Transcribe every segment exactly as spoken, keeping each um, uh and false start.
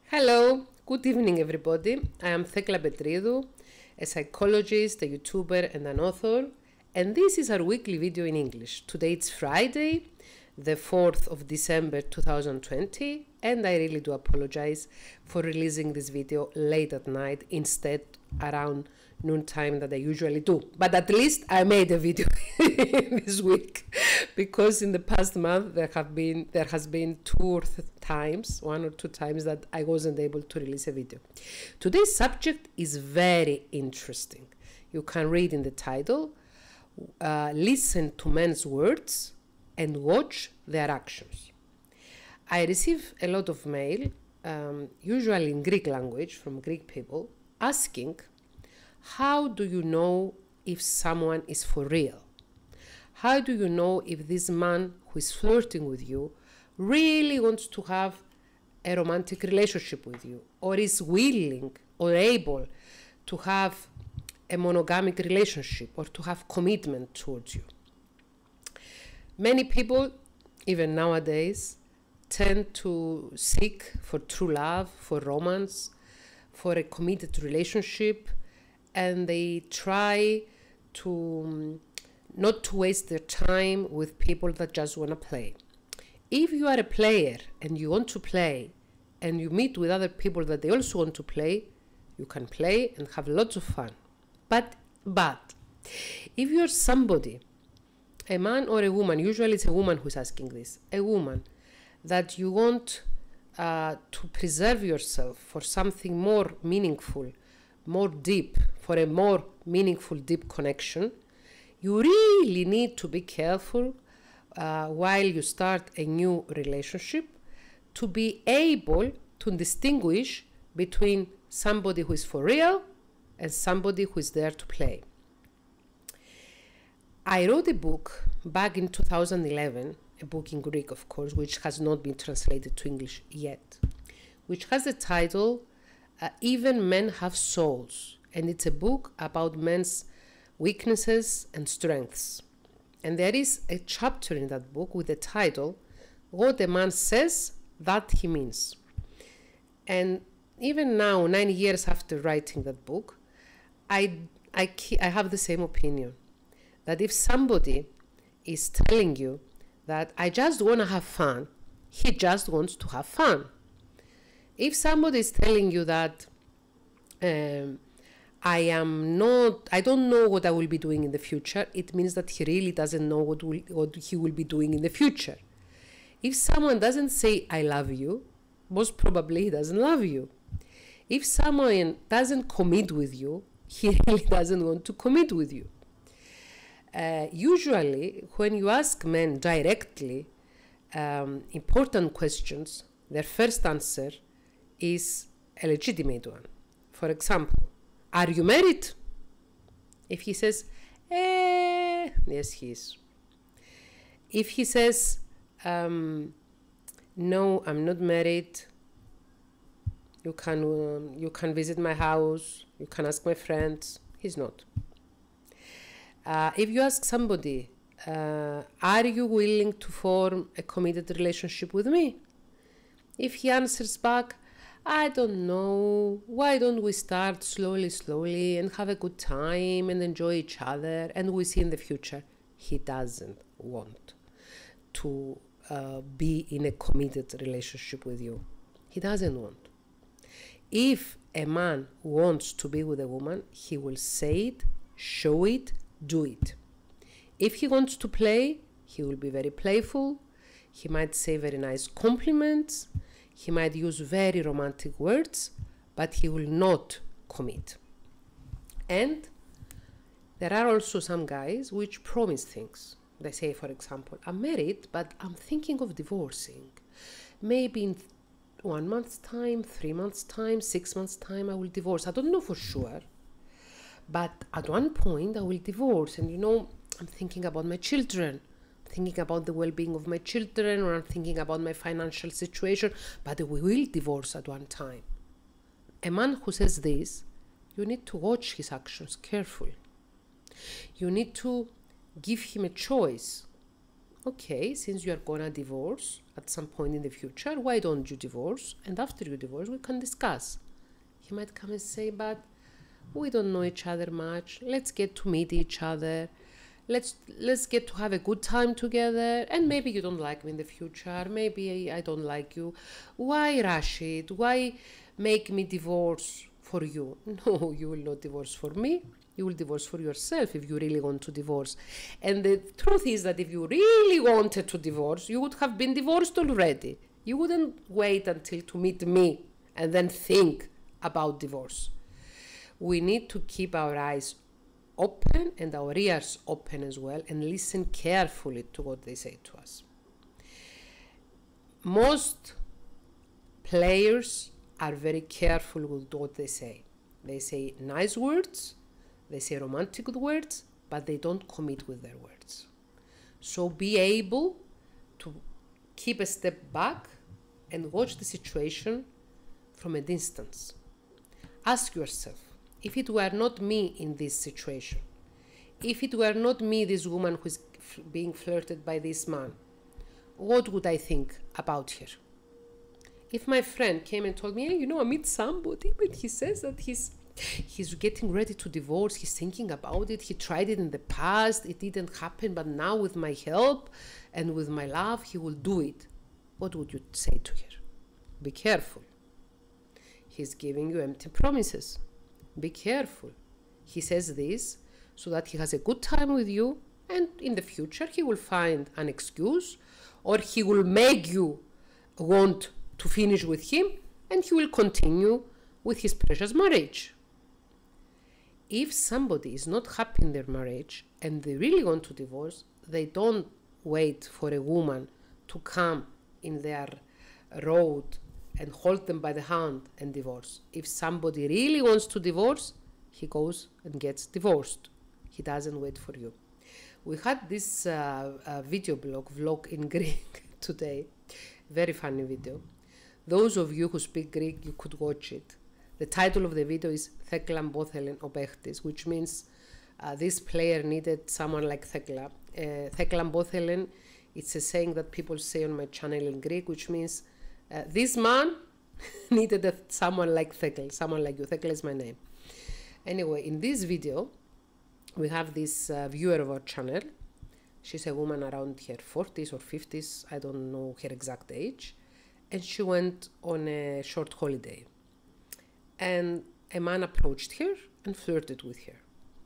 Hello, good evening everybody. I am Thekla Petridou, a psychologist, a YouTuber and an author, and this is our weekly video in English. Today it's Friday, the fourth of December two thousand twenty, and I really do apologize for releasing this video late at night instead around noontime that I usually do. But at least I made a video this week, because in the past month there have been there has been two or th times, one or two times that I wasn't able to release a video. Today's subject is very interesting. You can read in the title, uh, listen to men's words and watch their actions. I receive a lot of mail, um, usually in Greek language, from Greek people, asking, how do you know if someone is for real? How do you know if this man who is flirting with you really wants to have a romantic relationship with you, or is willing or able to have a monogamic relationship or to have commitment towards you? Many people, even nowadays, tend to seek for true love, for romance, for a committed relationship, and they try to um, not to waste their time with people that just want to play. If you are a player and you want to play and you meet with other people that they also want to play, you can play and have lots of fun. But, but if you're somebody, a man or a woman, usually it's a woman who's asking this, a woman, that you want uh, to preserve yourself for something more meaningful, more deep, for a more meaningful, deep connection, you really need to be careful uh, while you start a new relationship to be able to distinguish between somebody who is for real and somebody who is there to play. I wrote a book back in two thousand eleven, a book in Greek, of course, which has not been translated to English yet, which has the title, uh, Even Men Have Souls. And it's a book about men's weaknesses and strengths. And there is a chapter in that book with the title, What a Man Says, That He Means. And even now, nine years after writing that book, I, I, I have the same opinion. That if somebody is telling you that I just want to have fun, he just wants to have fun. If somebody is telling you that um, I am not, I don't know what I will be doing in the future, it means that he really doesn't know what, will, what he will be doing in the future. If someone doesn't say I love you, most probably he doesn't love you. If someone doesn't commit with you, he really doesn't want to commit with you. Uh, usually, when you ask men directly um, important questions, their first answer is a legitimate one. For example, are you married? If he says, eh, yes, he is. If he says, um, no, I'm not married, you can, um, you can visit my house, you can ask my friends, he's not. Uh, if you ask somebody, uh, are you willing to form a committed relationship with me? If he answers back, I don't know, why don't we start slowly, slowly and have a good time and enjoy each other and we see in the future, he doesn't want to uh, be in a committed relationship with you. He doesn't want. If a man wants to be with a woman, he will say it, show it, do it. If he wants to play, he will be very playful. He might say very nice compliments. He might use very romantic words, but he will not commit. And there are also some guys which promise things. They say, for example, I'm married, but I'm thinking of divorcing. Maybe in one month's time, three months' time, six months' time, I will divorce. I don't know for sure. But at one point I will divorce, and you know, I'm thinking about my children, thinking about the well-being of my children, or I'm thinking about my financial situation, but we will divorce at one time. A man who says this, you need to watch his actions carefully. You need to give him a choice okay, since you are gonna divorce at some point in the future, why don't you divorce? And after you divorce, we can discuss. He might come and say, but we don't know each other much. Let's get to meet each other. Let's let's get to have a good time together. And maybe you don't like me in the future. Maybe I don't like you. Why rush it? Why make me divorce for you? No, you will not divorce for me. You will divorce for yourself if you really want to divorce. And the truth is that if you really wanted to divorce, you would have been divorced already. You wouldn't wait until to meet me and then think about divorce. We need to keep our eyes open and our ears open as well and listen carefully to what they say to us. Most players are very careful with what they say. They say nice words, they say romantic words, but they don't commit with their words. So be able to keep a step back and watch the situation from a distance. Ask yourself, if it were not me in this situation, if it were not me, this woman who is f- being flirted by this man, what would I think about her? If my friend came and told me, hey, you know, I meet somebody, but he says that he's he's getting ready to divorce, he's thinking about it, he tried it in the past, it didn't happen, but now with my help and with my love, he will do it. What would you say to her? Be careful. He's giving you empty promises. Be careful. He says this so that he has a good time with you, and in the future he will find an excuse, or he will make you want to finish with him, and he will continue with his precious marriage. If somebody is not happy in their marriage and they really want to divorce, they don't wait for a woman to come in their road and hold them by the hand and divorce. If somebody really wants to divorce, he goes and gets divorced. He doesn't wait for you. We had this uh, uh, video blog, vlog in Greek today. Very funny video. Those of you who speak Greek, you could watch it. The title of the video is Thekla Mbothelen o Pechtis, which means uh, this player needed someone like Thekla. Uh, Thekla Mbothelen, it's a saying that people say on my channel in Greek, which means uh, this man needed a, someone like Thekla, someone like you. Thekla is my name. Anyway, in this video, we have this uh, viewer of our channel. She's a woman around her forties or fifties, I don't know her exact age, and she went on a short holiday. And a man approached her and flirted with her.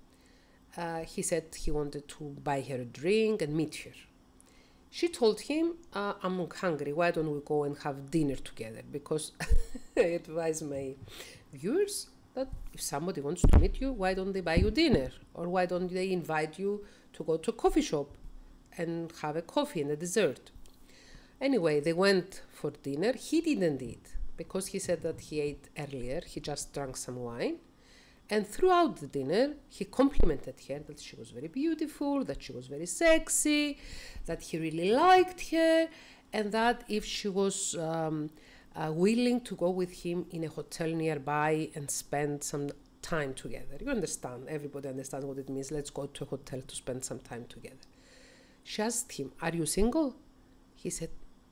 Uh, he said he wanted to buy her a drink and meet her. She told him, uh, I'm hungry, why don't we go and have dinner together? Because I advise my viewers that if somebody wants to meet you, why don't they buy you dinner? Or why don't they invite you to go to a coffee shop and have a coffee and a dessert? Anyway, they went for dinner. He didn't eat because he said that he ate earlier. He just drank some wine. And throughout the dinner, he complimented her that she was very beautiful, that she was very sexy, that he really liked her, and that if she was um, uh, willing to go with him in a hotel nearby and spend some time together. You understand, everybody understands what it means. Let's go to a hotel to spend some time together. She asked him, are you single? He said,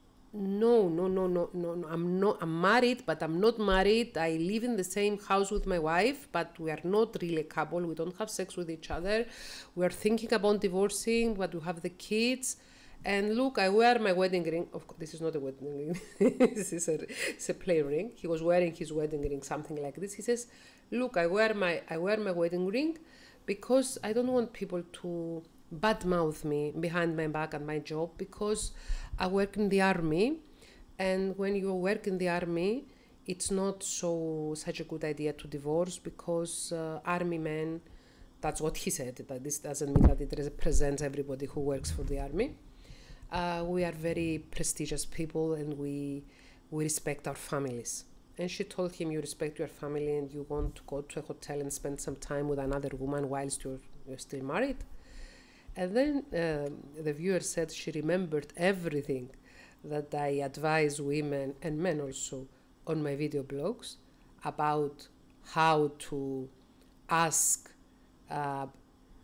no, no, no, no, no, no, I'm not, I'm married, but I'm not married. I live in the same house with my wife, but we are not really a couple. We don't have sex with each other. We are thinking about divorcing, but we have the kids. And look, I wear my wedding ring. Of course, this is not a wedding ring. This is a, it's a play ring. He was wearing his wedding ring, something like this. He says, look, I wear my, I wear my wedding ring because I don't want people to badmouth me behind my back at my job, because I work in the army, and when you work in the army, it's not so such a good idea to divorce, because uh, army men, that's what he said, but this doesn't mean that it represents everybody who works for the army. Uh, we are very prestigious people, and we we respect our families. And she told him, you respect your family and you want to go to a hotel and spend some time with another woman whilst you're, you're still married? And then um, the viewer said she remembered everything that I advise women and men also on my video blogs about how to ask uh,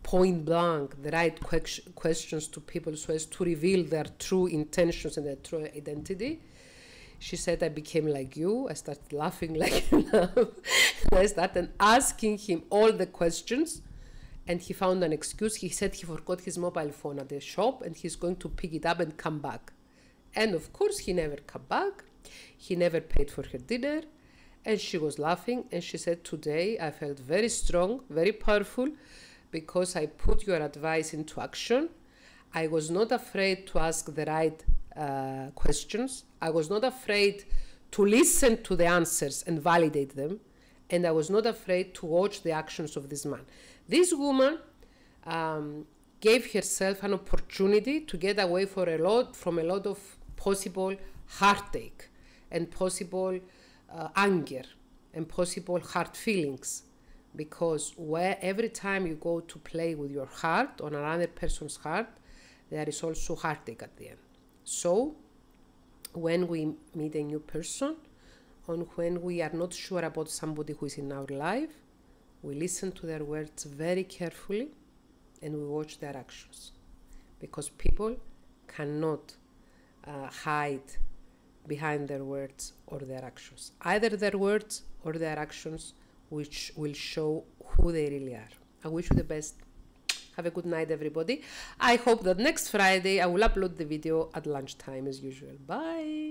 point blank the right que- questions to people so as to reveal their true intentions and their true identity. She said, I became like you. I started laughing like him. I started asking him all the questions, and he found an excuse. He said he forgot his mobile phone at the shop and he's going to pick it up and come back. And of course, he never came back. He never paid for her dinner. And she was laughing, and she said, today I felt very strong, very powerful, because I put your advice into action. I was not afraid to ask the right uh, questions. I was not afraid to listen to the answers and validate them. And I was not afraid to watch the actions of this man. This woman um, gave herself an opportunity to get away for a lot, from a lot of possible heartache and possible uh, anger and possible hard feelings. Because where every time you go to play with your heart on another person's heart, there is also heartache at the end. So when we meet a new person, or when we are not sure about somebody who is in our life, we listen to their words very carefully and we watch their actions. Because people cannot uh, hide behind their words or their actions. Either their words or their actions, which will show who they really are. I wish you the best. Have a good night, everybody. I hope that next Friday I will upload the video at lunchtime as usual. Bye.